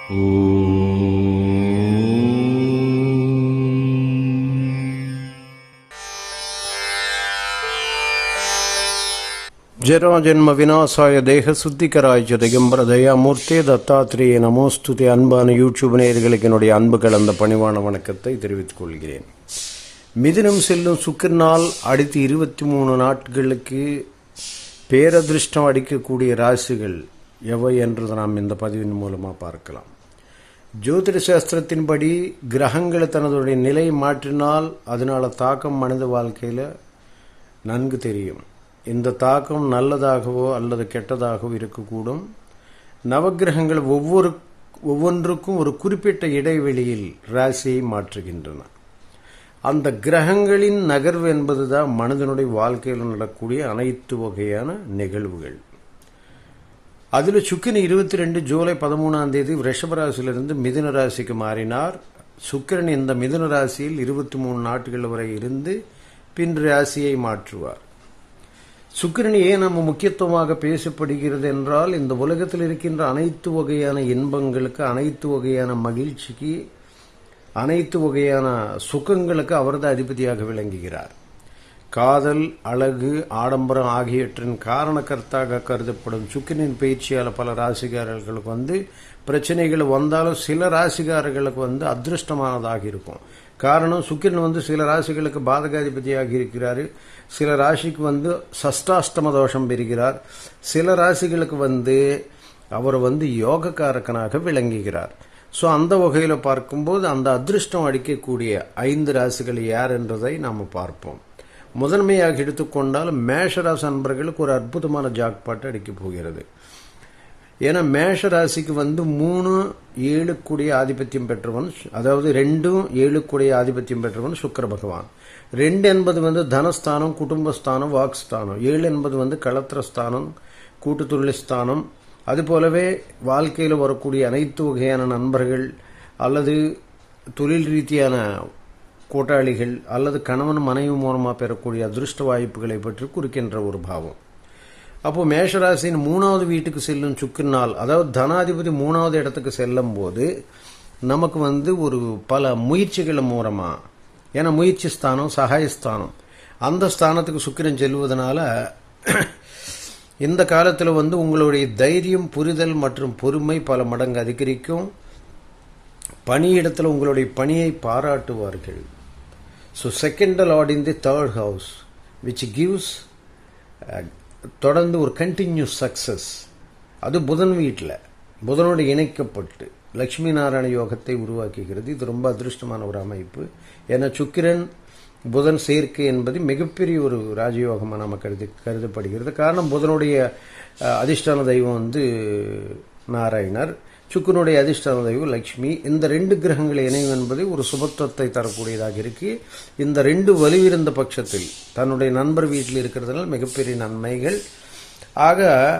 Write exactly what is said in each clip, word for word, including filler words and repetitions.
जरा जन्म विनाशाय देह சுத்திகராய் திகம்பர தயாமூர்த்தே தத்தாத்ரேய நமோஸ்துதே. அன்பான யூடியூப் நேயர்களுக்கு என்னுடைய அன்பு கலந்த பணிவான வணக்கத்தை தெரிவித்துக் கொள்கிறேன். மிதுனம் செல்லும் சுக்கிரனால் அடுத்து இருபத்தி மூணு நாட்களுக்கு பேரதிருஷ்டம் அடிக்கக்கூடிய ராசிகள் எவை என்று நாம் இந்த பதிவின் மூலமாக பார்க்கலாம். ஜோதிட சாஸ்திரத்தின்படி கிரகங்கள் தனதுடைய நிலை மாற்றினால் அதனால தாக்கம் மனித வாழ்க்கையில் நன்கு தெரியும். இந்த தாக்கம் நல்லதாகவோ அல்லது கெட்டதாகவோ இருக்கக்கூடும். நவகிரகங்கள் ஒவ்வொரு ஒவ்வொன்றுக்கும் ஒரு குறிப்பிட்ட இடைவெளியில் ராசியை மாற்றுகின்றன. அந்த கிரகங்களின் நகர்வு என்பதுதான் மனிதனுடைய வாழ்க்கையில் நடக்கக்கூடிய அனைத்து வகையான நிகழ்வுகள். அதில் சுக்கிரன் இருபத்தி ரெண்டு ஜூலை பதிமூணாம் தேதி ரிஷபராசியிலிருந்து மிதுன ராசிக்கு மாறினார். சுக்கிரன் இந்த மிதுன ராசியில் இருபத்தி மூணு நாட்கள் வரை இருந்து பின் ராசியை மாற்றுவார். சுக்கிரன் ஏன் நம்ம முக்கியத்துவமாக பேசப்படுகிறது என்றால், இந்த உலகத்தில் இருக்கின்ற அனைத்து வகையான இன்பங்களுக்கு, அனைத்து வகையான மகிழ்ச்சிக்கு, அனைத்து வகையான சுகங்களுக்கு அவரது அதிபதியாக விளங்குகிறார். காதல், அழகு, ஆடம்பரம் ஆகியவற்றின் காரணக்கர்த்தாக கருதப்படும் சுக்கிரனின் பயிற்சியால் பல ராசிக்காரர்களுக்கு வந்து பிரச்சனைகள் வந்தாலும் சில ராசிக்காரர்களுக்கு வந்து அதிருஷ்டமானதாக இருக்கும். காரணம், சுக்கிரன் வந்து சில ராசிகளுக்கு பாதகாதிபதியாக இருக்கிறார், சில ராசிக்கு வந்து சஷ்டாஷ்டம தோஷம் பெறுகிறார், சில ராசிகளுக்கு வந்து அவர் வந்து யோகக்காரகனாக விளங்குகிறார். ஸோ அந்த வகையில் பார்க்கும்போது அந்த அதிருஷ்டம் அடிக்கக்கூடிய ஐந்து ராசிகள் யார் என்றதை நாம் பார்ப்போம். முதன்மையாக எடுத்துக்கொண்டால் மேஷராசி அன்பர்களுக்கு ஒரு அற்புதமான ஜாக்பாட் அடிக்கப் போகிறது. ஏன்னா மேஷ ராசிக்கு வந்து மூணு ஏழு கூடிய ஆதிபத்தியம் பெற்றவன், அதாவது ரெண்டும் ஏழு கூடிய ஆதிபத்தியம் பெற்றவன் சுக்கிர பகவான். ரெண்டு என்பது வந்து தனஸ்தானம், குடும்பஸ்தானம், வாக்ஸ்தானம். ஏழு என்பது வந்து களத்திரஸ்தானம், கூட்டு தொழில்ஸ்தானம். அதுபோலவே வாழ்க்கையில் வரக்கூடிய அனைத்து வகையான நண்பர்கள் அல்லது தொழில் ரீதியான கூட்டாளிகள் அல்லது கணவன் மனைவி மூலமாக பெறக்கூடிய அதிருஷ்ட வாய்ப்புகளை பற்றி குறிக்கின்ற ஒரு பாவம். அப்போ மேஷராசியின் மூணாவது வீட்டுக்கு செல்லும் சுக்கிரனால், அதாவது தனாதிபதி மூணாவது இடத்துக்கு செல்லும் போது நமக்கு வந்து ஒரு பல முயற்சிகள் மூலமா, ஏன்னா முயற்சி ஸ்தானம் சகாயஸ்தானம், அந்த ஸ்தானத்துக்கு சுக்கிரன் செல்வதனால இந்த காலத்தில் வந்து உங்களுடைய தைரியம், புரிதல் மற்றும் பொறுமை பல மடங்கு அதிகரிக்கும். பணியிடத்தில் உங்களுடைய பணியை பாராட்டுவார்கள். So second lord in the third house which gives தொடர்ந்து ஒரு கண்டினியூஸ் சக்சஸ். அது புதன் வீட்டில் புதனோடு இணைக்கப்பட்டு லட்சுமி நாராயண யோகத்தை உருவாக்குகிறது. இது ரொம்ப அதிருஷ்டமான ஒரு அமைப்பு. ஏன்னா சுக்கிரன் புதன் சேர்க்கை என்பது மிகப்பெரிய ஒரு ராஜயோகமாக நம்ம கருதி கருதப்படுகிறது. காரணம், புதனுடைய அதிஷ்டான தெய்வம் வந்து நாராயணர், சுக்கிரனுடைய அதிஷ்டான தெய்வம் லட்சுமி. இந்த ரெண்டு கிரகங்களை இணைவு என்பது ஒரு சுபத்துவத்தை தரக்கூடியதாக இருக்கு. இந்த ரெண்டு வலுவிருந்த பட்சத்தில் தன்னுடைய நண்பர் வீட்டில் இருக்கிறதுனால மிகப்பெரிய நன்மைகள். ஆக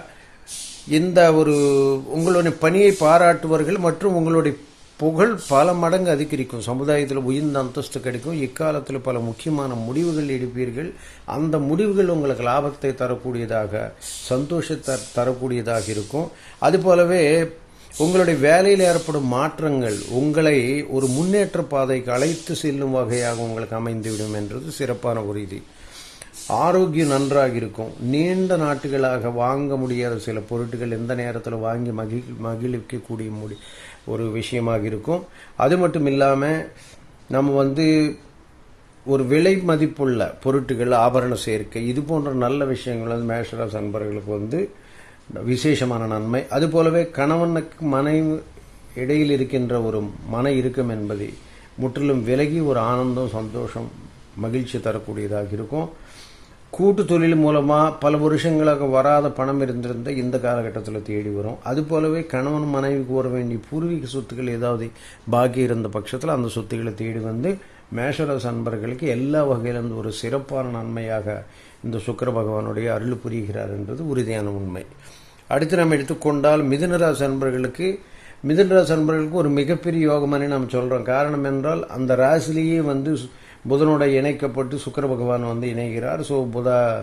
இந்த ஒரு உங்களுடைய பணியை பாராட்டுவார்கள் மற்றும் உங்களுடைய புகழ் பல மடங்கு அதிகரிக்கும். சமுதாயத்தில் உயர்ந்த அந்தஸ்து கிடைக்கும். இக்காலத்தில் பல முக்கியமான முடிவுகள் எடுப்பீர்கள். அந்த முடிவுகள் உங்களுக்கு லாபத்தை தரக்கூடியதாக, சந்தோஷத்தை தரக்கூடியதாக இருக்கும். அதுபோலவே உங்களுடைய வேலையில் ஏற்படும் மாற்றங்கள் உங்களை ஒரு முன்னேற்ற பாதைக்கு அழைத்து செல்லும் வகையாக உங்களுக்கு அமைந்துவிடும் என்றது சிறப்பான ஒரு இது. ஆரோக்கியம் நன்றாக இருக்கும். நீண்ட நாட்களாக வாங்க முடியாத சில பொருட்கள் எந்த நேரத்தில் வாங்கி மகிழ் மகிழ்விக்கக்கூடிய முடி ஒரு விஷயமாக இருக்கும். அது மட்டும் இல்லாமல் நம்ம வந்து ஒரு விலை மதிப்புள்ள பொருட்கள், ஆபரண சேர்க்கை, இது போன்ற நல்ல விஷயங்கள் வந்து மேஷராசி அன்பர்களுக்கு வந்து விசேஷமான நன்மை. அதுபோலவே கணவனுக்கு மனைவி இடையில் இருக்கின்ற ஒரு மன இறுக்கம் என்பதை முற்றிலும் விலகி ஒரு ஆனந்தம், சந்தோஷம், மகிழ்ச்சி தரக்கூடியதாக இருக்கும். கூட்டு தொழில் மூலமாக பல வருஷங்களாக வராத பணம் இருந்திருந்த இந்த காலகட்டத்தில் தேடி வரும். அதுபோலவே கணவன் மனைவிக்கு வர வேண்டிய பூர்வீக சொத்துக்கள் ஏதாவது பாக்கி இருந்த பட்சத்தில் அந்த சொத்துக்களை தேடி வந்து மேஷராசி அன்பர்களுக்கு எல்லா வகையிலிருந்து ஒரு சிறப்பான நன்மையாக இந்த சுக்கிர பகவானுடைய அருள் புரிகிறார் என்பது உறுதியான உண்மை. அடுத்து நாம் எடுத்துக்கொண்டால் மிதுனராசி அன்பர்களுக்கு மிதுனராசி அன்பர்களுக்கு ஒரு மிகப்பெரிய யோகமானே நாம் சொல்கிறோம். காரணம் என்றால் அந்த ராசிலேயே வந்து புதனோட இணைக்கப்பட்டு சுக்கிர பகவான் வந்து இணைகிறார். ஸோ புத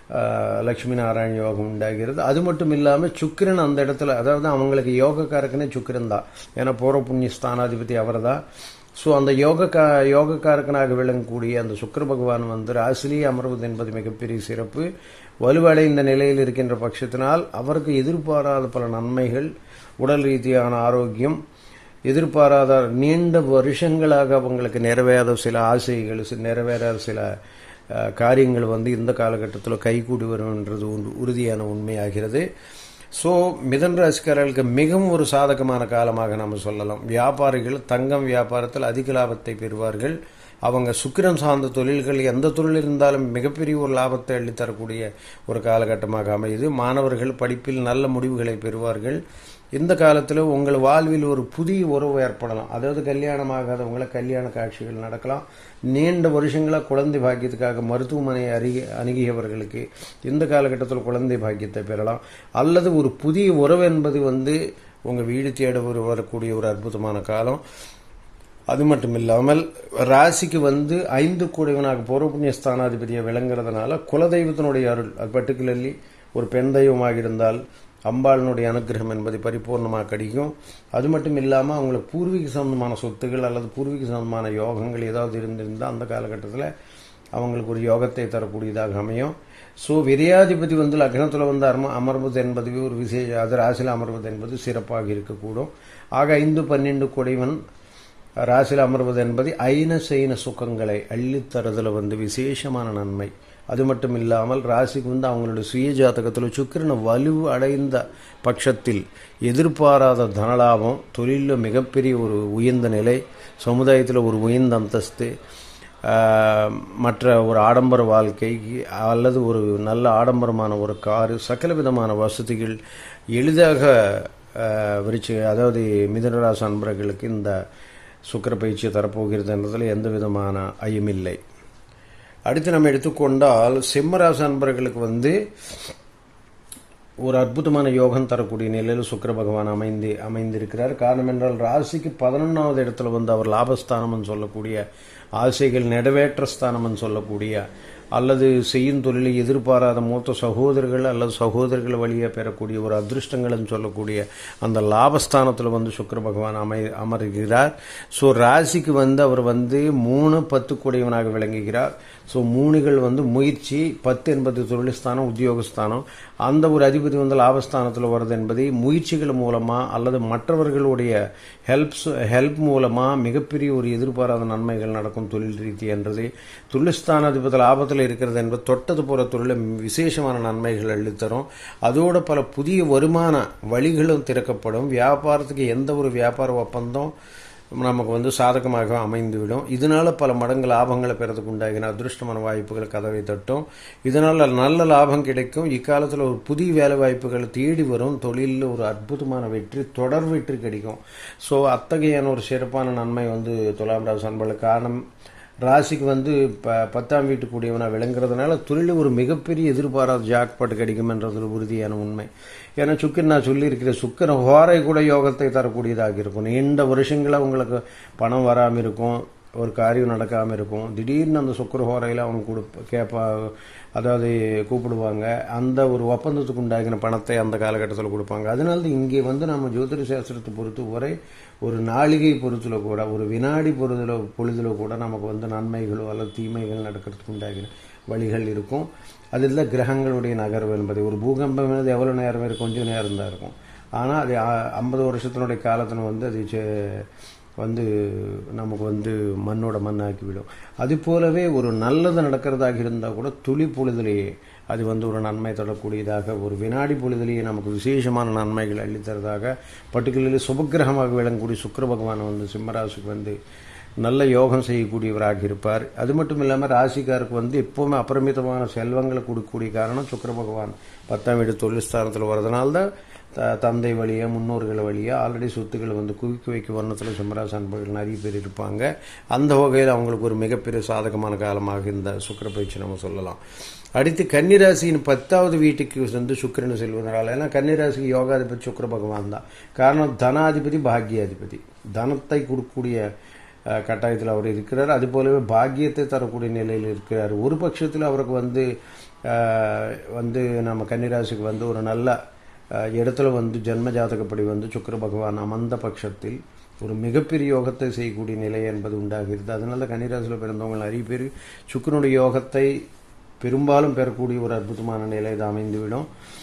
லட்சுமி நாராயண யோகம் உண்டாகிறது. அது மட்டும் இல்லாமல் சுக்கிரன் அந்த இடத்துல, அதாவது அவங்களுக்கு யோகக்காரக்கனே சுக்கிரன் தான், ஏன்னா பூர்வ புண்ணிய ஸ்தானாதிபதி அவர் தான். ஸோ அந்த யோக கா யோகக்காரக்கனாக விளங்கக்கூடிய அந்த சுக்கிர பகவான் வந்து ராசிலேயே அமர்வது என்பது மிகப்பெரிய சிறப்பு. வலுவடைந்த நிலையில் இருக்கின்ற பட்சத்தினால் அவருக்கு எதிர்பாராத பல நன்மைகள், உடல் ரீதியான ஆரோக்கியம், எதிர்பாராத நீண்ட வருஷங்களாக அவங்களுக்கு நிறைவேறாத சில ஆசைகள், நிறைவேறாத சில காரியங்கள் வந்து இந்த காலகட்டத்தில் கைகூடி வரும்ன்றது உறுதியான உண்மையாகிறது. ஸோ மிதன ராசிக்காரர்களுக்கு மிகவும் ஒரு சாதகமான காலமாக நம்ம சொல்லலாம். வியாபாரிகள் தங்கம் வியாபாரத்தில் அதிக லாபத்தை பெறுவார்கள். அவங்க சுக்கிரன் சார்ந்த தொழில்கள் எந்த தொழில் இருந்தாலும் மிகப்பெரிய ஒரு லாபத்தை அள்ளித்தரக்கூடிய ஒரு காலகட்டமாக அமையுது. மாணவர்கள் படிப்பில் நல்ல முடிவுகளை பெறுவார்கள். இந்த காலத்தில் உங்கள் வாழ்வில் ஒரு புதிய உறவு ஏற்படலாம். அதாவது கல்யாணமாகாதவங்களை கல்யாண காட்சிகள் நடக்கலாம். நீண்ட வருஷங்களாக குழந்தை பாக்கியத்துக்காக மருத்துவமனையை அருகி அணுகியவர்களுக்கு இந்த காலகட்டத்தில் குழந்தை பாக்கியத்தை பெறலாம். அல்லது ஒரு புதிய உறவு என்பது வந்து உங்கள் வீடு தேட ஒரு வரக்கூடிய ஒரு அற்புதமான காலம். அது மட்டும் இல்லாமல் ராசிக்கு வந்து ஐந்து கூடையவனாக பூர்வ புண்ணிய ஸ்தானாதிபதியை விளங்குறதுனால குலதெய்வத்தினுடைய அருள், அது பர்டிகுலர்லி ஒரு பெண் தெய்வமாக இருந்தால் அம்பாளினுடைய அனுகிரகம் என்பது பரிபூர்ணமாக கிடைக்கும். அது மட்டும் இல்லாமல் அவங்களுக்கு பூர்வீக சம்பந்தமான சொத்துகள் அல்லது பூர்வீக சம்பந்தமான யோகங்கள் ஏதாவது இருந்திருந்தால் அந்த காலகட்டத்தில் அவங்களுக்கு ஒரு யோகத்தை தரக்கூடியதாக அமையும். ஸோ விரையாதிபதி வந்து லக்னத்தில் வந்து அம அமர்வது என்பது ஒரு விசேஷ, அது ராசியில் அமர்வது என்பது சிறப்பாக இருக்கக்கூடும். ஆக ஐந்து பன்னெண்டு கொடைவன் ராசியில் அமர்வது என்பது ஐன செய்ன சுகங்களை அள்ளித்தரதில் வந்து விசேஷமான நன்மை. அது மட்டும் இல்லாமல் ராசிக்கு வந்து அவங்களுடைய சுய ஜாதகத்தில் சுக்கிரன் வலு அடைந்த பட்சத்தில் எதிர்பாராத தனலாபம், தொழிலில் மிகப்பெரிய ஒரு உயர்ந்த நிலை, சமுதாயத்தில் ஒரு உயர்ந்த அந்தஸ்து, மற்ற ஒரு ஆடம்பர வாழ்க்கை அல்லது ஒரு நல்ல ஆடம்பரமான ஒரு காரு, சகல விதமான வசதிகள் எளிதாக விரிச்சு, அதாவது மிதுனராசி அன்பர்களுக்கு இந்த சுக்கிர பயிற்சியை தரப்போகிறது என்பதில் எந்த விதமான ஐயமில்லை. அடுத்து நம்ம எடுத்துக்கொண்டால் சிம்மராசி அன்பர்களுக்கு வந்து ஒரு அற்புதமான யோகம் தரக்கூடிய நிலையில் சுக்கிர பகவான் அமைந்து அமைந்திருக்கிறார். காரணம் என்றால் ராசிக்கு பதினொன்றாவது இடத்துல வந்து அவர் லாபஸ்தானம் சொல்லக்கூடிய, ஆசைகள் நிறைவேற்ற ஸ்தானம் சொல்லக்கூடிய, அல்லது செய்யும் தொழிலை எதிர்பாராத மூத்த சகோதரர்கள் அல்லது சகோதரர்கள் வழியாக பெறக்கூடிய ஒரு அதிருஷ்டங்கள்னு சொல்லக்கூடிய அந்த லாபஸ்தானத்தில் வந்து சுக்கிர பகவான் அமை அமர்கிறார். ஸோ ராசிக்கு வந்து அவர் வந்து மூணு பத்து கூடியவனாக விளங்குகிறார். ஸோ மூணுகள் வந்து முயற்சி, பத்து என்பது தொழில்ஸ்தானம், உத்தியோகஸ்தானம். அந்த ஒரு அதிபதி வந்து லாபஸ்தானத்தில் வருது என்பதை முயற்சிகள் மூலமாக அல்லது மற்றவர்களுடைய ஹெல்ப்ஸ் ஹெல்ப் மூலமாக மிகப்பெரிய ஒரு எதிர்பாராத நன்மைகள் நடக்கும் தொழில் ரீதி என்றது. தொழில்ஸ்தான அதிபதி லாபத்தில் இருக்கிறது என்பது தொட்டது போற தொழில் விசேஷமான நன்மைகள் அள்ளித்தரும். அதோடு பல புதிய வருமான வழிகளும் திறக்கப்படும். வியாபாரத்துக்கு எந்த ஒரு வியாபார ஒப்பந்தம் நமக்கு வந்து சாதகமாக அமைந்துவிடும். இதனால பல மடங்கு லாபங்களை பெறதுக்கு உண்டாகின அதிருஷ்டமான வாய்ப்புகள் கதவை தட்டும். இதனால் நல்ல லாபம் கிடைக்கும். இக்காலத்தில் ஒரு புதிய வேலை வாய்ப்புகள் தேடி வரும். தொழிலில் ஒரு அற்புதமான வெற்றி, தொடர் வெற்றி கிடைக்கும். ஸோ அத்தகையான ஒரு சிறப்பான நன்மை வந்து துலாம் ராசி அன்பர்களுக்கு. காரணம் ராசிக்கு வந்து ப பத்தாம் வீட்டுக்குரியவனாக விளங்குறதுனால தொழில் ஒரு மிகப்பெரிய எதிர்பாராத ஜாக்பாட் கிடைக்கும் என்றது ஒரு உறுதியான உண்மை. ஏன்னா சுக்கிரன் நான் சொல்லியிருக்கிற சுக்கிர ஹோரை கூட யோகத்தை தரக்கூடியதாக இருக்கும். நீண்ட வருஷங்களாக உங்களுக்கு பணம் வராமல் இருக்கும், ஒரு காரியம் நடக்காமல் இருக்கும். திடீர்னு அந்த சுக்கிர ஹோரையில் அவங்க கொடுப்ப கேட்பா அதாவது கூப்பிடுவாங்க. அந்த ஒரு ஒப்பந்தத்துக்கு உண்டாகின பணத்தை அந்த காலகட்டத்தில் கொடுப்பாங்க. அதனால இங்கே வந்து நம்ம ஜோதிட சாஸ்திரத்தை பொறுத்து வரை ஒரு நாளிகை பொறுத்தில் கூட, ஒரு வினாடி பொறுதில் பொழுதில் கூட நமக்கு வந்து நன்மைகளோ அல்லது தீமைகள் நடக்கிறதுக்கு உண்டாகின வழிகள் இருக்கும். அதில் தான் கிரகங்களுடைய நகர்வு என்பது. ஒரு பூகம்பம் என்பது எவ்வளோ நேரம் இருக்கும், கொஞ்சம் நேரம் தான் இருக்கும். ஆனால் அது ஐம்பது வருஷத்தினுடைய காலத்தில் வந்து அது வந்து நமக்கு வந்து மண்ணோட மண்ணாக்கிவிடும். அது போலவே ஒரு நல்லது நடக்கிறதாக இருந்தால் கூட துளி பொழுதிலேயே அது வந்து ஒரு நன்மை தரக்கூடியதாக, ஒரு வினாடி பொழுதிலேயே நமக்கு விசேஷமான நன்மைகள் அள்ளித்தரதாக, பர்டிகுலர்லி சுபகிரகமாக விளங்கக்கூடிய சுக்கிர பகவான் வந்து சிம்மராசிக்கு வந்து நல்ல யோகம் செய்யக்கூடியவராக இருப்பார். அது மட்டும் இல்லாமல் ராசிக்காருக்கு வந்து எப்போவுமே அபரிமிதமான செல்வங்களை கொடுக்கக்கூடிய காரணம் சுக்கிர பகவான் பத்தாம் வீடு தொழில் ஸ்தானத்தில் வரதுனால்தான் தந்தை வழியா முன்னோர்கள் வழியா ஆல்ரெடி சொத்துக்கள் வந்து குவிக்க வைக்க வர்ணத்தில் சிம்மராசி அன்பர்கள் நிறைய பேர் இருப்பாங்க. அந்த வகையில் அவங்களுக்கு ஒரு மிகப்பெரிய சாதகமான காலமாக இந்த சுக்கிர பயிற்சி நம்ம சொல்லலாம். அடுத்து கன்னிராசியின் பத்தாவது வீட்டுக்கு வந்து சுக்கிரன் செல்வதனால, ஏன்னா கன்னிராசிக்கு யோகாதிபதி சுக்கிர பகவான் தான். காரணம் தனாதிபதி பாக்யாதிபதி, தனத்தை கொடுக்கக்கூடிய கட்டாயத்தில் அவர் இருக்கிறார். அது போலவே பாக்கியத்தை தரக்கூடிய நிலையில் இருக்கிறார். ஒரு பட்சத்தில் அவருக்கு வந்து வந்து நம்ம கன்னிராசிக்கு வந்து ஒரு நல்ல இடத்துல வந்து ஜென்ம ஜாதகப்படி வந்து சுக்கிர பகவான் அமர்ந்த பட்சத்தில் ஒரு மிகப்பெரிய யோகத்தை செய்யக்கூடிய நிலை என்பது உண்டாகிறது. அதனால கன்னிராசியில் பிறந்தவங்க நிறைய பேர் சுக்கிரனுடைய யோகத்தை பெரும்பாலும் பெறக்கூடிய ஒரு அற்புதமான நிலை இது அமைந்துவிடும்.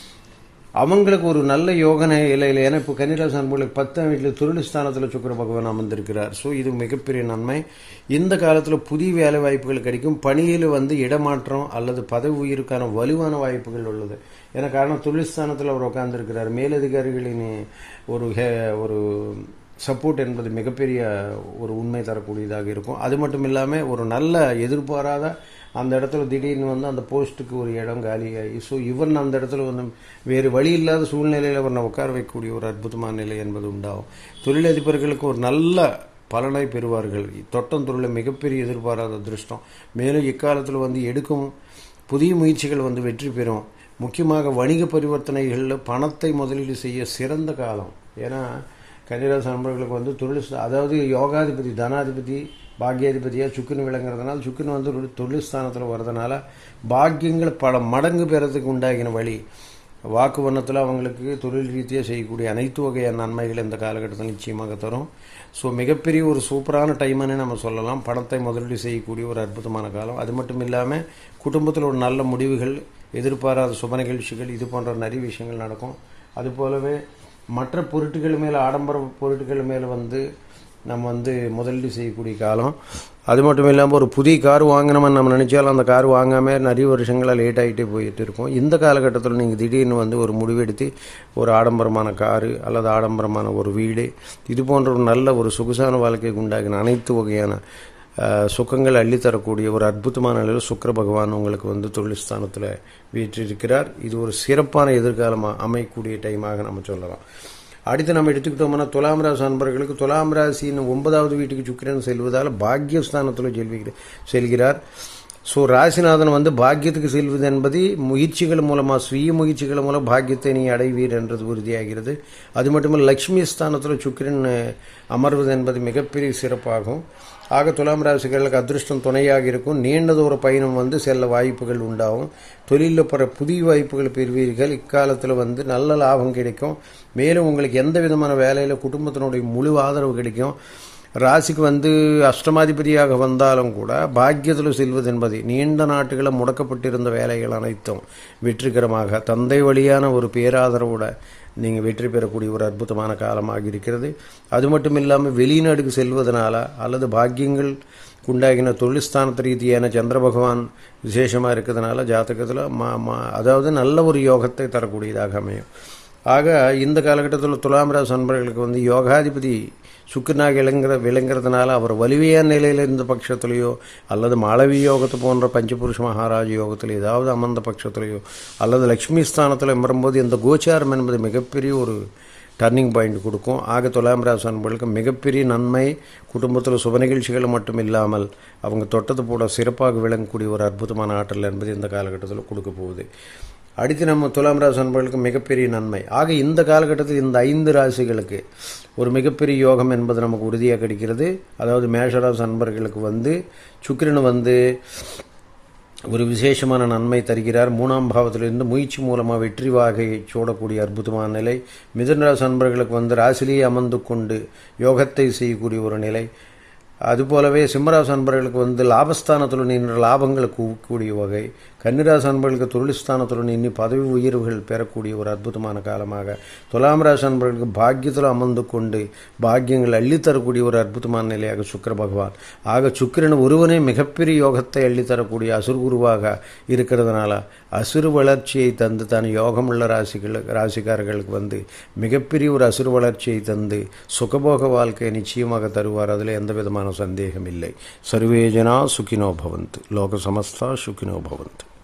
அவங்களுக்கு ஒரு நல்ல யோக நிலையில், ஏன்னா இப்போ கன்னிராசி அன்பர்களுக்கு பத்தாம் வீட்டில் தொழில் ஸ்தானத்தில் சுக்கிர பகவான் அமர்ந்திருக்கிறார். ஸோ இது மிகப்பெரிய நன்மை. இந்த காலத்தில் புதிய வேலை வாய்ப்புகள் கிடைக்கும். பணியில் வந்து இடமாற்றம் அல்லது பதவி உயிருக்கான வலுவான வாய்ப்புகள் உள்ளது. ஏன்னா காரணம் தொழில் ஸ்தானத்தில் அவர் உட்கார்ந்துருக்கிறார். மேலதிகாரிகளின் ஒரு ஒரு சப்போர்ட் என்பது மிகப்பெரிய ஒரு உண்மை தரக்கூடியதாக இருக்கும். அது மட்டும் இல்லாமல் ஒரு நல்ல எதிர்பாராத அந்த இடத்துல திடீர்னு வந்து அந்த போஸ்ட்டுக்கு ஒரு இடம் காலியாகி, ஸோ இவன் அந்த இடத்துல வந்து வேறு வழி இல்லாத சூழ்நிலையில் அவரை உட்கார வைக்கக்கூடிய ஒரு அற்புதமான நிலை என்பது உண்டாகும். தொழிலதிபர்களுக்கு ஒரு நல்ல பலனை பெறுவார்கள். தொட்டம் தொழில் மிகப்பெரிய எதிர்பாராத அதிர்ஷ்டம். மேலும் இக்காலத்தில் வந்து எடுக்கும் புதிய முயற்சிகள் வந்து வெற்றி பெறும். முக்கியமாக வணிக பரிவர்த்தனைகளில் பணத்தை முதலீடு செய்ய சிறந்த காலம். ஏன்னா கன்னிராசி நண்பர்களுக்கு வந்து தொழில், அதாவது யோகாதிபதி தனாதிபதி பாக்கியாதிபதியாக சுக்கிரன் விளங்குறதுனால சுக்கிரன் வந்து தொழில் ஸ்தானத்தில் வர்றதுனால பாக்கியங்கள் பல மடங்கு பெறத்துக்கு உண்டாகின வழி. வாக்கு வண்ணத்தில் அவங்களுக்கு தொழில் ரீதியாக செய்யக்கூடிய அனைத்து வகையான நன்மைகள் இந்த காலகட்டத்தில் நிச்சயமாக தரும். ஸோ மிகப்பெரிய ஒரு சூப்பரான டைம்னு நம்ம சொல்லலாம். பணத்தை முதலீடு செய்யக்கூடிய ஒரு அற்புதமான காலம். அது மட்டும் இல்லாமல் குடும்பத்தில் ஒரு நல்ல முடிவுகள், எதிர்பாராத சுப நிகழ்ச்சிகள், இது போன்ற நிறைய விஷயங்கள் நடக்கும். அதுபோலவே மற்ற பொருட்கள் மேலே, ஆடம்பர பொருட்கள் மேலே வந்து நம்ம வந்து முதலீடு செய்யக்கூடிய காலம். அது மட்டும் இல்லாமல் ஒரு புதிய கார் வாங்கினோம்னு நம்ம நினச்சாலும் அந்த கார் வாங்காமல் நிறைய வருஷங்களாக லேட் ஆகிட்டே போயிட்டு இருக்கும். இந்த காலகட்டத்தில் நீங்கள் திடீர்னு வந்து ஒரு முடிவெடுத்து ஒரு ஆடம்பரமான காரு அல்லது ஆடம்பரமான ஒரு வீடு, இது போன்ற ஒரு நல்ல ஒரு சொகுசான வாழ்க்கைக்கு உண்டாகின அனைத்து வகையான சுக்கங்கள் அள்ளித்தரக்கூடிய ஒரு அற்புதமான நிலையில் சுக்கிர பகவான் உங்களுக்கு வந்து தொழில் ஸ்தானத்தில் வீற்றிருக்கிறார். இது ஒரு சிறப்பான எதிர்காலமாக அமையக்கூடிய டைமாக நம்ம சொல்லலாம். அடுத்து நம்ம எடுத்துக்கிட்டோம்னா துலாம் ராசி அன்பர்களுக்கு, துலாம் ராசியின் ஒன்பதாவது வீட்டுக்கு சுக்கிரன் செல்வதால் பாக்கியஸ்தானத்தில் செல்வி செல்கிறார். ஸோ ராசிநாதன் வந்து பாக்கியத்துக்கு செல்வது என்பது முயற்சிகள் மூலமாக, சுய முயற்சிகள் மூலம் பாக்கியத்தை நீ அடைவீர் என்றது உறுதியாகிறது. அது மட்டுமல்ல லட்சுமி ஸ்தானத்தில் சுக்கிரன் அமர்வது என்பது மிகப்பெரிய சிறப்பாகும். ஆக துலாம் ராசிகளுக்கு அதிர்ஷ்டம் துணையாக இருக்கும். நீண்ட தூர பயணம் வந்து செல்ல வாய்ப்புகள் உண்டாகும். தொழிலில் பிற புதிய வாய்ப்புகள் பெறுவீர்கள். இக்காலத்தில் வந்து நல்ல லாபம் கிடைக்கும். மேலும் உங்களுக்கு எந்த விதமான வேலையில் குடும்பத்தினுடைய முழு ஆதரவு கிடைக்கும். ராசிக்கு வந்து அஷ்டமாதிபதியாக வந்தாலும் கூட பாக்கியத்தில் செல்வது என்பது நீண்ட நாட்டுகளில் முடக்கப்பட்டிருந்த வேலைகள் அனைத்தும் வெற்றிகரமாக தந்தை வழியான ஒரு பேராதரவோட நீங்கள் வெற்றி பெறக்கூடிய ஒரு அற்புதமான காலமாக இருக்கிறது. அது மட்டும் இல்லாமல் வெளிநாடுக்கு செல்வதனால அல்லது பாக்கியங்கள் உண்டாகின தொழில் ஸ்தானத்து ரீதியான சந்திர பகவான் விசேஷமாக இருக்கிறதுனால ஜாதகத்தில் மா மா அதாவது நல்ல ஒரு யோகத்தை தரக்கூடியதாக அமையும். ஆக இந்த காலகட்டத்தில் துலாம் ராசி நண்பர்களுக்கு வந்து யோகாதிபதி சுக்கிரனாக இளங்குற விளங்குறதுனால அவர் வலிமையான நிலையில் இருந்த பட்சத்திலேயோ அல்லது மாளவி யோகத்தை போன்ற பஞ்சபுருஷ மகாராஜ யோகத்தில் ஏதாவது அமர்ந்த பட்சத்திலேயோ அல்லது லட்சுமி ஸ்தானத்தில் வரும்போது இந்த கோச்சாரம் என்பது மிகப்பெரிய ஒரு டர்னிங் பாயிண்ட் கொடுக்கும். ஆக துலாம் ராசி நண்பர்களுக்கு மிகப்பெரிய நன்மை. குடும்பத்தில் சுப நிகழ்ச்சிகள் மட்டும் இல்லாமல் அவங்க தொட்டது போட சிறப்பாக விளங்கக்கூடிய ஒரு அற்புதமான ஆற்றல் என்பது இந்த காலகட்டத்தில் கொடுக்க போகுது. அடுத்து நம்ம துலாம் ராசி நண்பர்களுக்கு மிகப்பெரிய நன்மை. ஆக இந்த காலகட்டத்தில் இந்த ஐந்து ராசிகளுக்கு ஒரு மிகப்பெரிய யோகம் என்பது நமக்கு உறுதியாக கிடைக்கிறது. அதாவது மேஷராசி நண்பர்களுக்கு வந்து சுக்கிரன் வந்து ஒரு விசேஷமான நன்மை தருகிறார். மூணாம் பாவத்திலிருந்து முயற்சி மூலமாக வெற்றி வாகையை சூடக்கூடிய அற்புதமான நிலை. மிதுன ராசி நண்பர்களுக்கு வந்து ராசிலேயே அமர்ந்து கொண்டு யோகத்தை செய்யக்கூடிய ஒரு நிலை. அதுபோலவே சிம்மராசி நண்பர்களுக்கு வந்து லாபஸ்தானத்தில் நின்ற லாபங்களை கூடிய வகை. கன்னிராசி நண்பர்களுக்கு தொழில் ஸ்தானத்தில் நின்று பதவி உயர்வுகள் பெறக்கூடிய ஒரு அற்புதமான காலமாக. துலாம் ராசி நண்பர்களுக்கு பாக்கியத்தில் அமர்ந்து கொண்டு பாக்கியங்கள் அள்ளித்தரக்கூடிய ஒரு அற்புதமான நிலையாக சுக்கிர பகவான். ஆக சுக்கிரன் ஒருவனே மிகப்பெரிய யோகத்தை அள்ளித்தரக்கூடிய அசுர்குருவாக இருக்கிறதுனால அசுறு வளர்ச்சியை தந்து தன் யோகமுள்ள ராசிகள் ராசிக்காரர்களுக்கு வந்து மிகப்பெரிய ஒரு அசுறு வளர்ச்சியை தந்து சுகபோக வாழ்க்கையை நிச்சயமாக தருவார். அதில் எந்த விதமான சந்தேகம் இல்லை. சர்வே ஜனா சுகினோ பவந்து. லோக சமஸ்தா சுகினோ பவந்து.